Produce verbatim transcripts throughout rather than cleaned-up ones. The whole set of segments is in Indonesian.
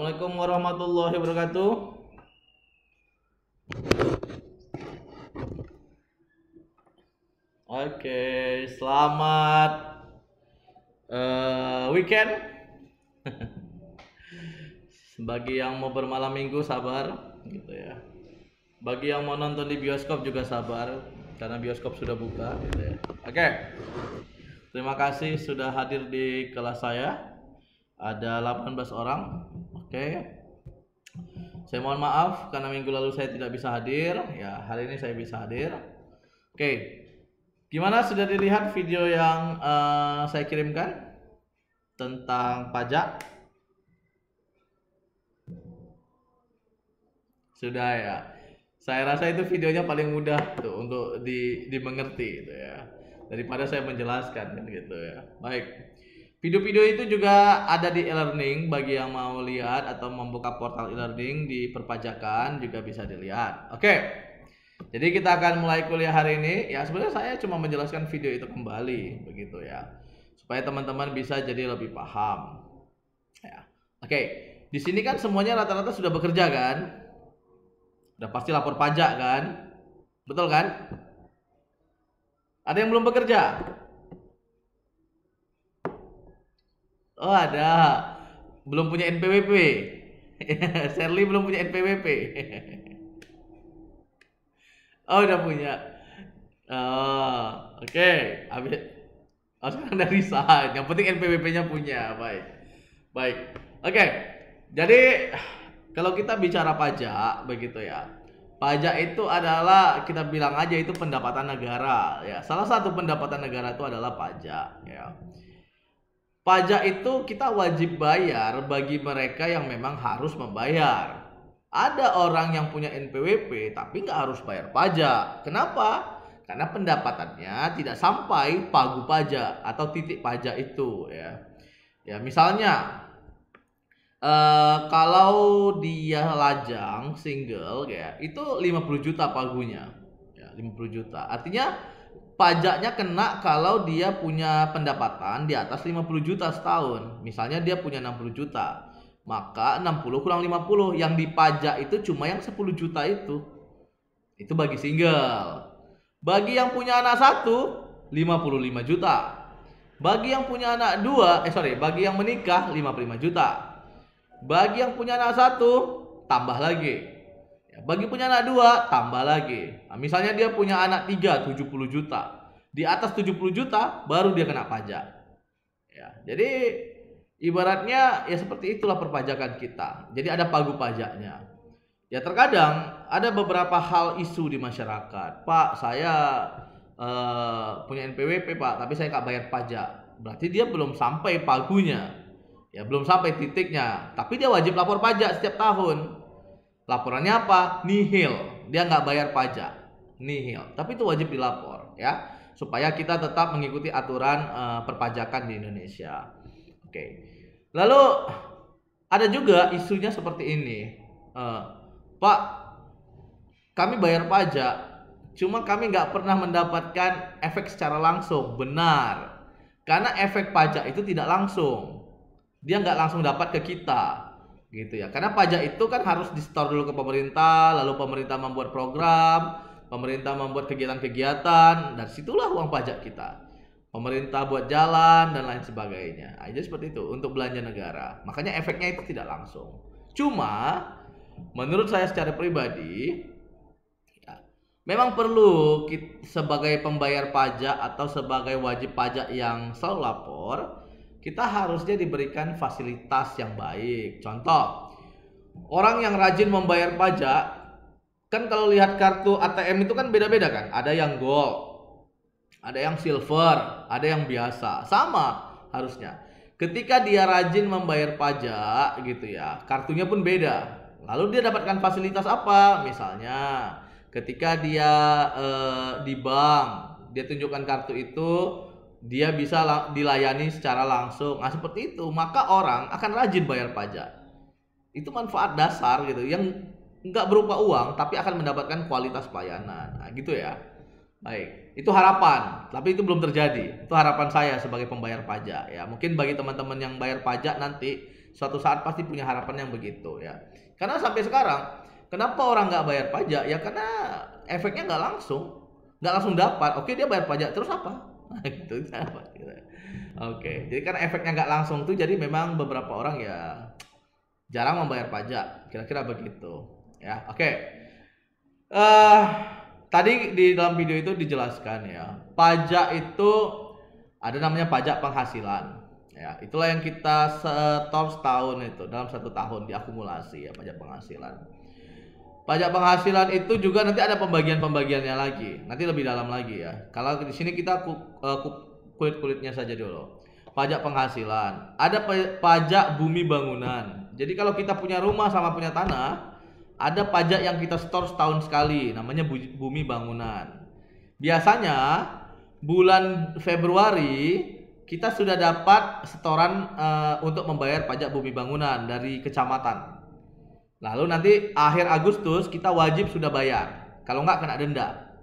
Assalamualaikum warahmatullahi wabarakatuh. Oke, selamat uh, weekend. Bagi yang mau bermalam minggu sabar, gitu ya. Bagi yang mau nonton di bioskop juga sabar, karena bioskop sudah buka, gitu ya. Oke, terima kasih sudah hadir di kelas saya. Ada delapan belas orang. Oke. Saya mohon maaf karena minggu lalu saya tidak bisa hadir. Ya, hari ini saya bisa hadir. Oke. Gimana, sudah dilihat video yang uh, saya kirimkan tentang pajak? Sudah ya. Saya rasa itu videonya paling mudah tuh untuk di, dimengerti gitu ya. Daripada saya menjelaskan kan gitu ya. Baik. Video-video itu juga ada di e-learning bagi yang mau lihat atau membuka portal e-learning di perpajakan juga bisa dilihat. Oke. Jadi kita akan mulai kuliah hari ini. Ya sebenarnya saya cuma menjelaskan video itu kembali begitu ya. Supaya teman-teman bisa jadi lebih paham. Ya. Oke. Di sini kan semuanya rata-rata sudah bekerja kan? Udah pasti lapor pajak kan? Betul kan? Ada yang belum bekerja? Oh ada. Belum punya N P W P. Shirley belum punya N P W P. Oh udah punya. Oh, oke. Okay. Habis. Oh sekarang udah resign. Yang penting N P W P-nya punya. Baik. Baik. Oke. Okay. Jadi kalau kita bicara pajak begitu ya. Pajak itu adalah, kita bilang aja itu pendapatan negara ya. Salah satu pendapatan negara itu adalah pajak ya. Pajak itu kita wajib bayar bagi mereka yang memang harus membayar. Ada orang yang punya N P W P tapi nggak harus bayar pajak. Kenapa? Karena pendapatannya tidak sampai pagu pajak atau titik pajak itu ya. Ya misalnya eh, kalau dia lajang single ya itu lima puluh juta pagunya. Ya, lima puluh juta. Artinya pajaknya kena kalau dia punya pendapatan di atas lima puluh juta setahun. Misalnya dia punya enam puluh juta. Maka enam puluh kurang lima puluh yang dipajak itu cuma yang sepuluh juta itu. Itu bagi single. Bagi yang punya anak satu, lima puluh lima juta. Bagi yang punya anak dua, eh sorry, bagi yang menikah lima puluh lima juta. Bagi yang punya anak satu, tambah lagi. Bagi punya anak dua, tambah lagi. Nah, misalnya dia punya anak tiga, tujuh puluh juta. Di atas tujuh puluh juta, baru dia kena pajak. Ya, jadi ibaratnya ya seperti itulah perpajakan kita. Jadi ada pagu pajaknya. Ya terkadang ada beberapa hal isu di masyarakat. Pak, saya uh, punya N P W P Pak, tapi saya nggak bayar pajak. Berarti dia belum sampai pagunya. Ya belum sampai titiknya. Tapi dia wajib lapor pajak setiap tahun. Laporannya apa? Nihil. Dia nggak bayar pajak. Nihil. Tapi itu wajib dilapor ya. Supaya kita tetap mengikuti aturan uh, perpajakan di Indonesia. Oke. Lalu ada juga isunya seperti ini. Uh, Pak, kami bayar pajak. Cuma kami nggak pernah mendapatkan efek secara langsung. Benar. Karena efek pajak itu tidak langsung. Dia nggak langsung dapat ke kita. Gitu ya, karena pajak itu kan harus di-store dulu ke pemerintah, lalu pemerintah membuat program, pemerintah membuat kegiatan-kegiatan, dan situlah uang pajak kita. Pemerintah buat jalan dan lain sebagainya. Nah, jadi seperti itu untuk belanja negara. Makanya efeknya itu tidak langsung. Cuma menurut saya secara pribadi, ya, memang perlu kita, sebagai pembayar pajak atau sebagai wajib pajak yang selalu lapor, kita harusnya diberikan fasilitas yang baik. Contoh, orang yang rajin membayar pajak, kan kalau lihat kartu A T M itu kan beda-beda kan. Ada yang gold, ada yang silver, ada yang biasa. Sama harusnya. Ketika dia rajin membayar pajak gitu ya, kartunya pun beda. Lalu dia dapatkan fasilitas apa? Misalnya, ketika dia eh, di bank, dia tunjukkan kartu itu, dia bisa dilayani secara langsung. Nah seperti itu, maka orang akan rajin bayar pajak. Itu manfaat dasar gitu, yang nggak berupa uang tapi akan mendapatkan kualitas pelayanan. Nah gitu ya. Baik, itu harapan, tapi itu belum terjadi. Itu harapan saya sebagai pembayar pajak ya. Mungkin bagi teman-teman yang bayar pajak nanti suatu saat pasti punya harapan yang begitu ya. Karena sampai sekarang, kenapa orang nggak bayar pajak? Ya karena efeknya nggak langsung, nggak langsung dapat. Oke dia bayar pajak terus apa? Gitu, apa? Gitu. Oke, jadi karena efeknya nggak langsung tuh, jadi memang beberapa orang ya jarang membayar pajak, kira-kira begitu ya. Oke, uh, tadi di dalam video itu dijelaskan ya, pajak itu ada namanya pajak penghasilan ya, itulah yang kita setor setahun itu dalam satu tahun diakumulasi ya, pajak penghasilan. Pajak penghasilan itu juga nanti ada pembagian-pembagiannya lagi, nanti lebih dalam lagi ya. Kalau di sini kita kulit-kulitnya saja dulu. Pajak penghasilan, ada pajak bumi bangunan. Jadi kalau kita punya rumah sama punya tanah, ada pajak yang kita setor setahun sekali, namanya bumi bangunan. Biasanya bulan Februari kita sudah dapat setoran uh, untuk membayar pajak bumi bangunan dari kecamatan. Lalu nanti akhir Agustus kita wajib sudah bayar, kalau nggak kena denda.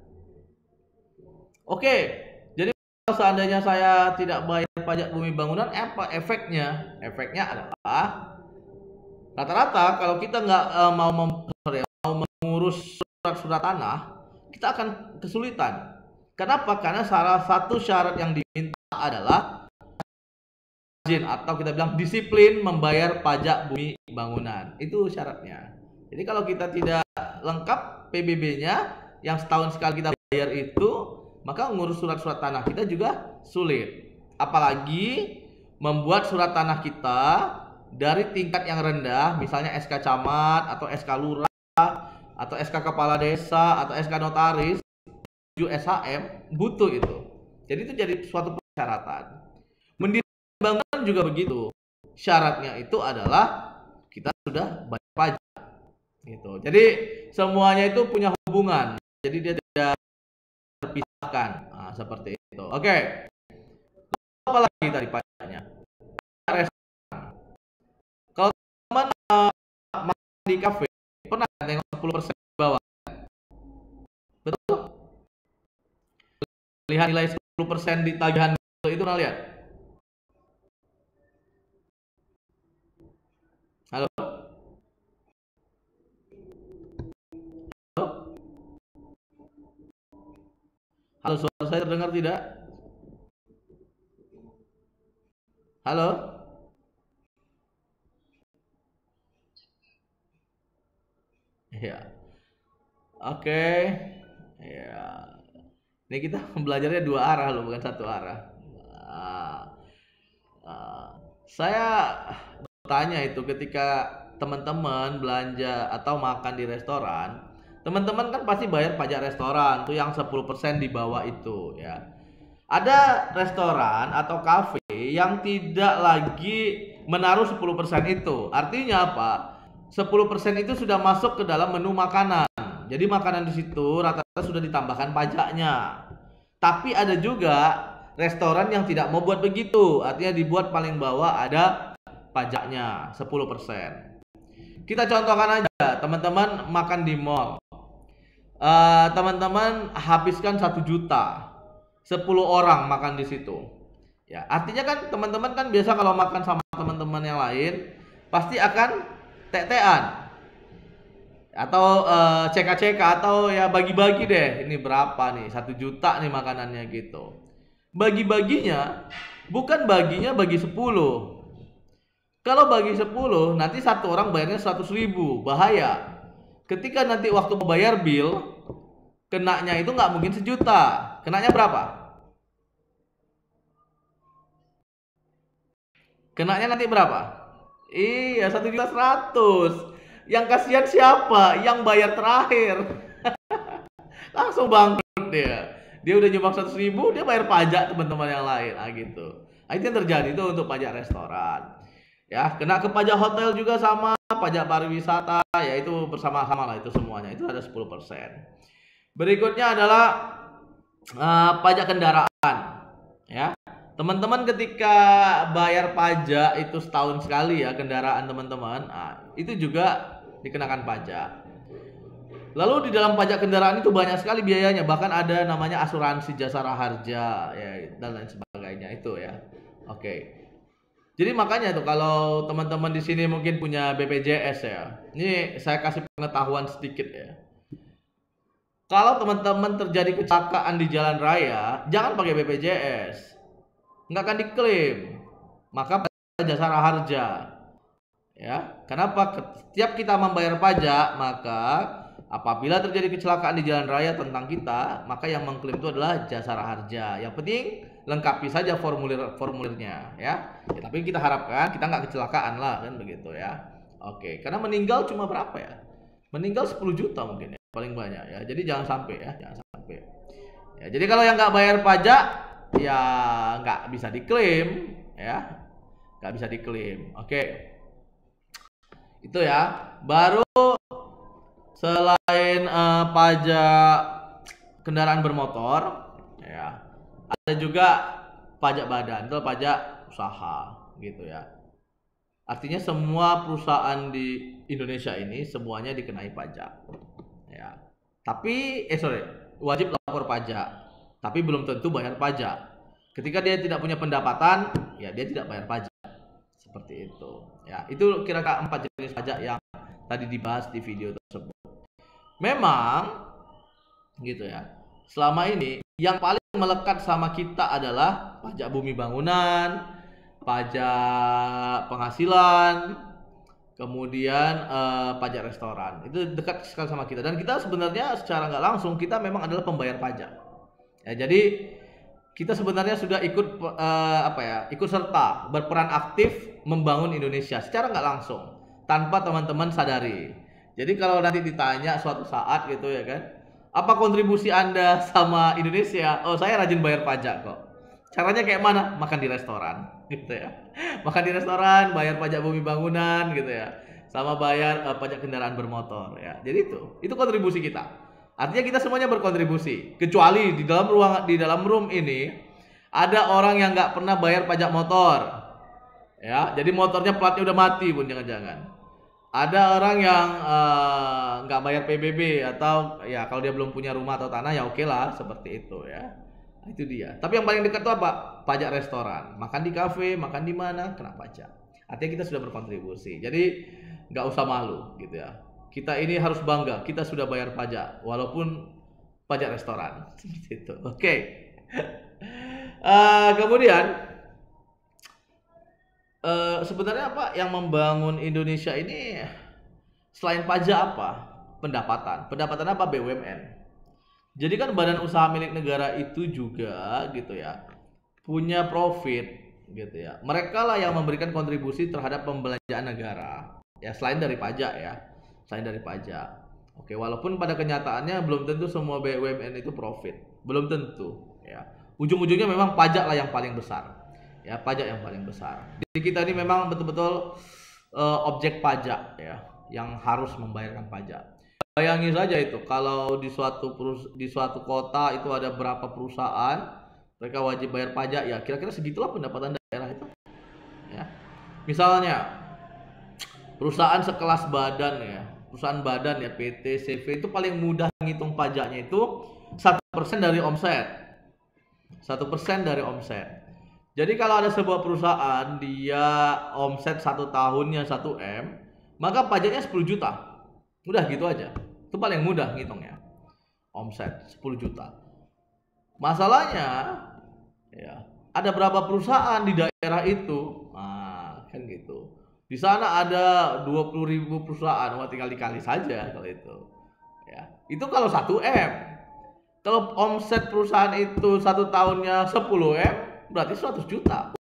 Oke. Seandainya saya tidak bayar pajak bumi bangunan, apa efeknya? Efeknya adalah rata-rata kalau kita nggak uh, mau, mem mau mengurus surat-surat tanah, kita akan kesulitan. Kenapa? Karena salah satu syarat yang diminta adalah rajin atau kita bilang disiplin membayar pajak bumi bangunan. Itu syaratnya. Jadi kalau kita tidak lengkap P B B-nya yang setahun sekali kita bayar itu, maka mengurus surat-surat tanah kita juga sulit. Apalagi membuat surat tanah kita dari tingkat yang rendah, misalnya S K camat atau S K lurah atau S K kepala desa atau S K notaris, S H M, butuh itu. Jadi itu jadi suatu persyaratan. Mendirikan bangunan juga begitu. Syaratnya itu adalah kita sudah bayar pajak. Gitu. Jadi semuanya itu punya hubungan. Jadi dia tidak terpisahkan, nah, seperti itu. Oke, apa lagi tadi pajaknya? Restoran. Kalau teman uh, makan di kafe, pernah tengok sepuluh persen di bawah? Betul? Lihat nilai sepuluh persen di tagihan itu, pernah lihat? Halo? Halo, suara saya terdengar tidak? Halo? Ya. Oke. Ya. Ini kita belajarnya dua arah loh, bukan satu arah. Nah, uh, saya bertanya itu ketika teman-teman belanja atau makan di restoran, teman-teman kan pasti bayar pajak restoran tuh yang sepuluh persen di bawah itu ya. Ada restoran atau kafe yang tidak lagi menaruh sepuluh persen itu. Artinya apa? sepuluh persen itu sudah masuk ke dalam menu makanan. Jadi makanan di situ rata-rata sudah ditambahkan pajaknya. Tapi ada juga restoran yang tidak mau buat begitu. Artinya dibuat paling bawah ada pajaknya sepuluh persen. Kita contohkan aja, teman-teman makan di mall. Teman-teman uh, habiskan satu juta, sepuluh orang makan di situ. Ya, artinya kan teman-teman kan biasa kalau makan sama teman-teman yang lain pasti akan tek-tekan atau uh, cek-cek atau ya bagi-bagi deh, ini berapa nih, satu juta nih makanannya gitu. Bagi-baginya bukan baginya bagi sepuluh. Kalau bagi sepuluh nanti satu orang bayarnya seratus ribu, bahaya. Ketika nanti waktu membayar bill, kenanya itu nggak mungkin sejuta, kenanya berapa? Kenanya nanti berapa? Iya, satu juta seratus. Yang kasihan siapa? Yang bayar terakhir. Langsung bangkrut dia. Dia udah nyumbang seratus ribu, dia bayar pajak teman-teman yang lain, ah gitu. Nah, itu yang terjadi itu untuk pajak restoran. Ya, kena ke pajak hotel juga sama, pajak pariwisata, ya itu bersama-sama lah itu semuanya. Itu ada sepuluh persen. Berikutnya adalah uh, pajak kendaraan. Ya. Teman-teman ketika bayar pajak itu setahun sekali ya kendaraan teman-teman, nah, itu juga dikenakan pajak. Lalu di dalam pajak kendaraan itu banyak sekali biayanya, bahkan ada namanya asuransi jasa harja ya dan lain sebagainya itu ya. Oke. Jadi makanya tuh kalau teman-teman di sini mungkin punya B P J S ya. Ini saya kasih pengetahuan sedikit ya. Kalau teman-teman terjadi kecelakaan di jalan raya, jangan pakai B P J S. Nggak akan diklaim. Maka jasara harja. Ya, kenapa? Setiap kita membayar pajak, maka apabila terjadi kecelakaan di jalan raya tentang kita, maka yang mengklaim itu adalah jasara harja. Yang penting lengkapi saja formulir-formulirnya, ya. Ya. Tapi kita harapkan kita nggak kecelakaan lah, kan begitu ya. Oke, karena meninggal cuma berapa ya? Meninggal sepuluh juta mungkin ya, paling banyak ya. Jadi jangan sampai ya, jangan sampai. Ya, jadi kalau yang nggak bayar pajak, ya nggak bisa diklaim, ya, nggak bisa diklaim. Oke. Itu ya. Baru selain uh, pajak kendaraan bermotor, ya, ada juga pajak badan, itu pajak usaha, gitu ya. Artinya semua perusahaan di Indonesia ini semuanya dikenai pajak, ya. Tapi, eh sorry, wajib lapor pajak, tapi belum tentu bayar pajak. Ketika dia tidak punya pendapatan, ya dia tidak bayar pajak. Seperti itu ya, itu kira-kira empat jenis pajak yang tadi dibahas di video tersebut. Memang gitu ya, selama ini yang paling melekat sama kita adalah pajak bumi bangunan, pajak penghasilan, kemudian eh, pajak restoran. Itu dekat sekali sama kita, dan kita sebenarnya secara nggak langsung kita memang adalah pembayar pajak ya. Jadi kita sebenarnya sudah ikut uh, apa ya, ikut serta berperan aktif membangun Indonesia secara nggak langsung tanpa teman-teman sadari. Jadi kalau nanti ditanya suatu saat gitu ya kan, apa kontribusi Anda sama Indonesia? Oh, saya rajin bayar pajak kok. Caranya kayak mana? Makan di restoran gitu ya. Makan di restoran, bayar pajak bumi bangunan gitu ya. Sama bayar uh, pajak kendaraan bermotor ya. Jadi itu, itu kontribusi kita. Artinya kita semuanya berkontribusi, kecuali di dalam ruang di dalam room ini ada orang yang nggak pernah bayar pajak motor, ya. Jadi motornya platnya udah mati pun jangan-jangan. Ada orang yang nggak uh, bayar P B B, atau ya kalau dia belum punya rumah atau tanah ya oke lah seperti itu ya. Itu dia. Tapi yang paling dekat itu apa? Pajak restoran, makan di kafe, makan di mana, kena pajak. Artinya kita sudah berkontribusi. Jadi nggak usah malu gitu ya. Kita ini harus bangga, kita sudah bayar pajak, walaupun pajak restoran. Gitu. Oke. Okay. Uh, kemudian, uh, sebenarnya apa yang membangun Indonesia ini selain pajak apa? Pendapatan. Pendapatan apa? B U M N. Jadi kan badan usaha milik negara itu juga gitu ya, punya profit gitu ya. Mereka lah yang memberikan kontribusi terhadap pembelanjaan negara. Ya selain dari pajak ya. Selain dari pajak. Oke, walaupun pada kenyataannya belum tentu semua B U M N itu profit, belum tentu ya. Ujung-ujungnya memang pajak lah yang paling besar. Ya, pajak yang paling besar. Jadi kita ini memang betul-betul uh, objek pajak ya, yang harus membayarkan pajak. Bayangin saja itu, kalau di suatu di suatu kota itu ada berapa perusahaan, mereka wajib bayar pajak ya, kira-kira segitulah pendapatan daerah itu. Ya. Misalnya perusahaan sekelas badan ya, perusahaan badan ya, P T, C V, itu paling mudah ngitung pajaknya itu satu persen dari omset. satu persen dari omset. Jadi kalau ada sebuah perusahaan dia omset satu tahunnya satu M, maka pajaknya sepuluh juta. Udah gitu aja. Itu paling mudah ngitungnya. Omset sepuluh juta. Masalahnya ya, ada berapa perusahaan di daerah itu? Nah, kan gitu. Di sana ada dua puluh ribu perusahaan, wah tinggal dikali saja kalau itu. Ya, itu kalau satu M. Kalau omset perusahaan itu satu tahunnya sepuluh M, berarti seratus juta.